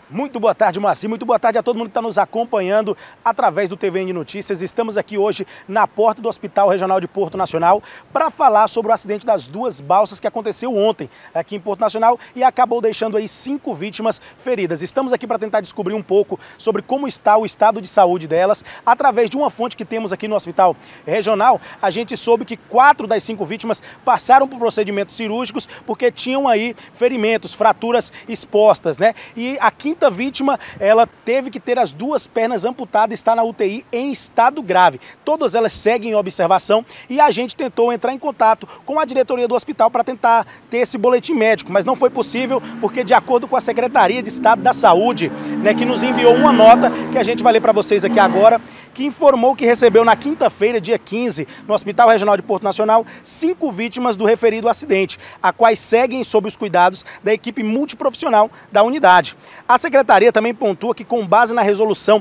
Muito boa tarde, Moacir. Muito boa tarde a todo mundo que está nos acompanhando através do TVN Notícias. Estamos aqui hoje na porta do Hospital Regional de Porto Nacional para falar sobre o acidente das duas balsas que aconteceu ontem aqui em Porto Nacional e acabou deixando aí 5 vítimas feridas. Estamos aqui para tentar descobrir um pouco sobre como está o estado de saúde delas. Através de uma fonte que temos aqui no Hospital Regional, a gente soube que 4 das 5 vítimas passaram por procedimentos cirúrgicos porque tinham aí ferimentos, fraturas expostas, né? E a quinta vítima, ela teve que ter as 2 pernas amputadas e está na UTI em estado grave. Todas elas seguem em observação e a gente tentou entrar em contato com a diretoria do hospital para tentar ter esse boletim médico, mas não foi possível porque, de acordo com a Secretaria de Estado da Saúde, né, que nos enviou uma nota que a gente vai ler para vocês aqui agora, que informou que recebeu na quinta-feira, dia 15, no Hospital Regional de Porto Nacional, 5 vítimas do referido acidente, a quais seguem sob os cuidados da equipe multiprofissional da unidade. A Secretaria também pontua que, com base na resolução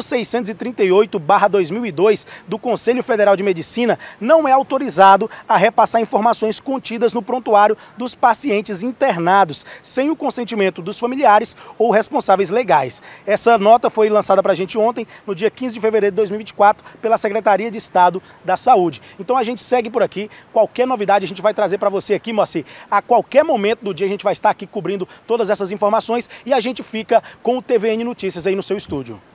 1638/2002 do Conselho Federal de Medicina, não é autorizado a repassar informações contidas no prontuário dos pacientes internados, sem o consentimento dos familiares ou responsáveis legais. Essa nota foi lançada para a gente ontem, no dia 15 de fevereiro de 2024, pela Secretaria de Estado da Saúde. Então a gente segue por aqui. Qualquer novidade a gente vai trazer para você aqui, Moacir. A qualquer momento do dia a gente vai estar aqui cobrindo todas essas informações e a gente fica com o TVN Notícias aí no seu estúdio.